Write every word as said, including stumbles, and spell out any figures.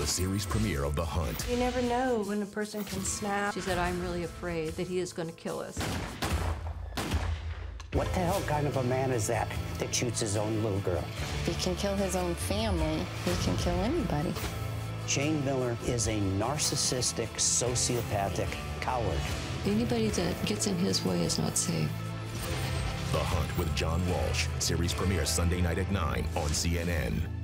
series premiere of The Hunt. You never know when a person can snap. She said, I'm really afraid that he is going to kill us. What the hell kind of a man is that that shoots his own little girl? If he can kill his own family, he can kill anybody. Shane Miller is a narcissistic, sociopathic coward. Anybody that gets in his way is not safe. The Hunt with John Walsh. Series premiere Sunday night at nine on C N N.